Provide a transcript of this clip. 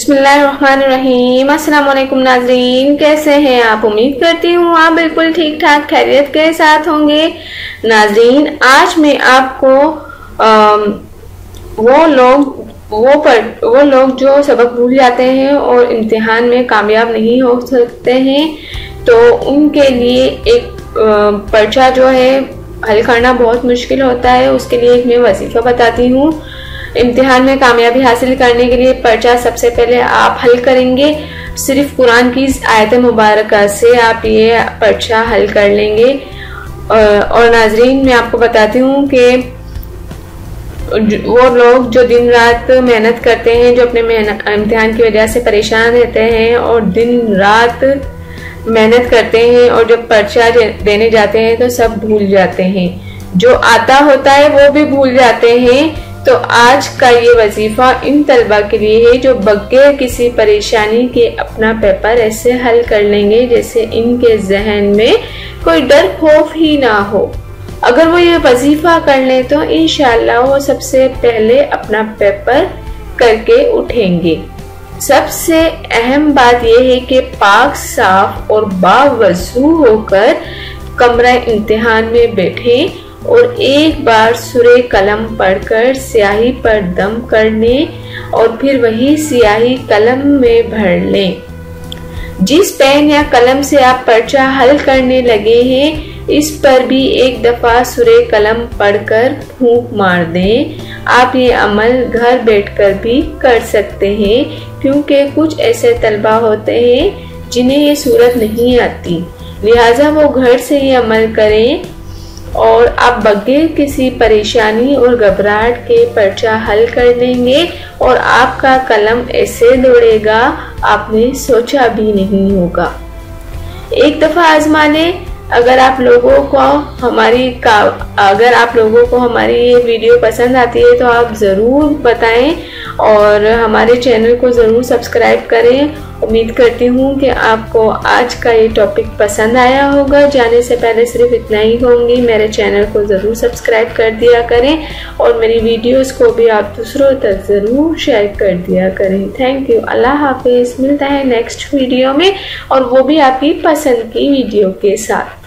बिस्मिल्लाहिर्रहमानिर्रहीम। अस्सलाम वालेकुम नाज़रीन, कैसे हैं आप? उम्मीद करती हूँ आप बिल्कुल ठीक ठाक खैरियत के साथ होंगे। नाज़रीन, आज मैं आपको वो लोग जो सबक भूल जाते हैं और इम्तिहान में कामयाब नहीं हो सकते हैं, तो उनके लिए एक पर्चा जो है हल करना बहुत मुश्किल होता है। उसके लिए एक मैं वजीफा बताती हूँ। इम्तिहान में कामयाबी हासिल करने के लिए पर्चा सबसे पहले आप हल करेंगे। सिर्फ कुरान की आयत मुबारक से आप ये पर्चा हल कर लेंगे। और नाजरीन, मैं आपको बताती हूँ कि वो लोग जो दिन रात मेहनत करते हैं, जो अपने इम्तिहान की वजह से परेशान रहते हैं और दिन रात मेहनत करते हैं और जब पर्चा देने जाते हैं तो सब भूल जाते हैं, जो आता होता है वो भी भूल जाते हैं। तो आज का ये वजीफा इन तलबा के लिए है जो बगैर किसी परेशानी के अपना पेपर ऐसे हल कर लेंगे जैसे इनके जहन में कोई डर खौफ ही ना हो। अगर वो ये वजीफा कर ले तो इंशाल्लाह वो सबसे पहले अपना पेपर करके उठेंगे। सबसे अहम बात यह है कि पाक साफ और बावजू होकर कमरा इम्तिहान में बैठे और एक बार सूरे कलम पढ़कर स्याही पर दम करने और फिर वही स्याही कलम में भर लें। जिस पेन या कलम से आप पर्चा हल करने लगे हैं, इस पर भी एक दफा सूरे कलम पढ़कर फूंक मार दें। आप ये अमल घर बैठकर भी कर सकते हैं, क्योंकि कुछ ऐसे तलबा होते हैं जिन्हें ये सूरत नहीं आती, लिहाजा वो घर से ये अमल करें और आप बगैर किसी परेशानी और घबराहट के पर्चा हल कर लेंगे और आपका कलम ऐसे दौड़ेगा आपने सोचा भी नहीं होगा। एक दफा आजमा लें। अगर आप लोगों को हमारी ये वीडियो पसंद आती है तो आप ज़रूर बताएं और हमारे चैनल को ज़रूर सब्सक्राइब करें। उम्मीद करती हूँ कि आपको आज का ये टॉपिक पसंद आया होगा। जाने से पहले सिर्फ इतना ही कहूँगी, मेरे चैनल को ज़रूर सब्सक्राइब कर दिया करें और मेरी वीडियोस को भी आप दूसरों तक ज़रूर शेयर कर दिया करें। Thank you. अल्लाह हाफिज़। मिलता है नेक्स्ट वीडियो में, और वो भी आपकी पसंद की वीडियो के साथ।